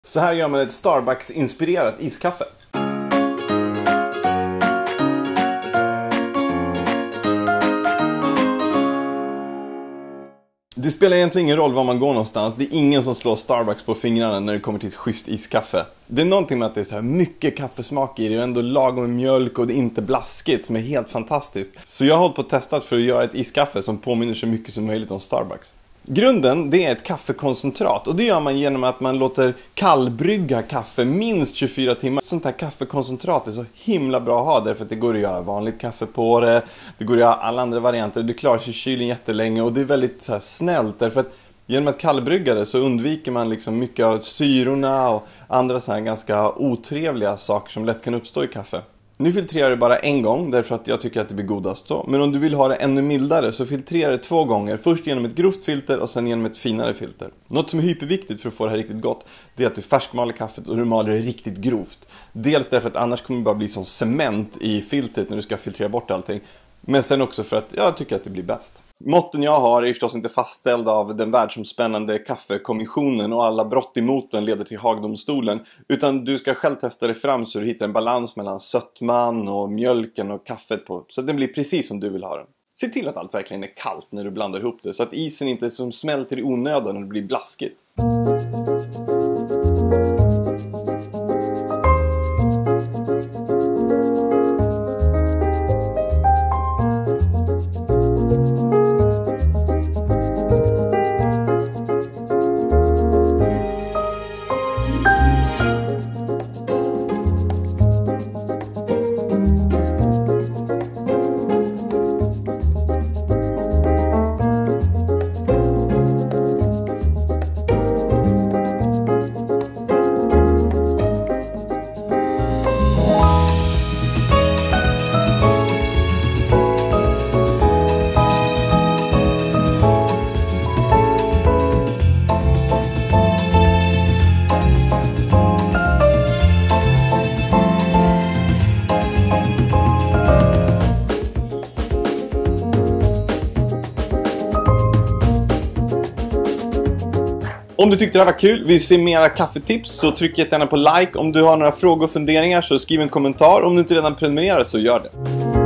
Så här gör man ett Starbucks-inspirerat iskaffe. Det spelar egentligen ingen roll var man går någonstans. Det är ingen som slår Starbucks på fingrarna när det kommer till ett schysst iskaffe. Det är någonting med att det är så här mycket kaffesmak i det och ändå lagom med mjölk och det är inte blaskigt som är helt fantastiskt. Så jag har hållit på att testa för att göra ett iskaffe som påminner så mycket som möjligt om Starbucks. Grunden, det är ett kaffekoncentrat och det gör man genom att man låter kallbrygga kaffe minst 24 timmar. Sånt här kaffekoncentrat är så himla bra att ha därför att det går att göra vanligt kaffe på det. Det går att göra alla andra varianter, det klarar sig i kylen jättelänge och det är väldigt så här snällt därför att genom att kallbrygga det så undviker man liksom mycket av syrorna och andra så här ganska otrevliga saker som lätt kan uppstå i kaffe. Nu filtrerar jag det bara en gång därför att jag tycker att det blir godast så. Men om du vill ha det ännu mildare så filtrerar det 2 gånger. Först genom ett grovt filter och sen genom ett finare filter. Något som är hyperviktigt för att få det här riktigt gott, det är att du färskmaler kaffet och du maler det riktigt grovt. Dels därför att annars kommer det bara bli som cement i filtret när du ska filtrera bort allting. Men sen också för att jag tycker att det blir bäst. Måtten jag har är förstås inte fastställda av den världsomspännande kaffekommissionen och alla brott emot den leder till Haagdomstolen. Utan du ska själv testa det fram så du hittar en balans mellan sötman och mjölken och kaffet på. Så att den blir precis som du vill ha den. Se till att allt verkligen är kallt när du blandar ihop det så att isen inte som smälter i onödan och det blir blaskigt. Om du tyckte det här var kul, vill se mera kaffetips så tryck jättegärna på like. Om du har några frågor och funderingar så skriv en kommentar. Om du inte redan prenumererar så gör det.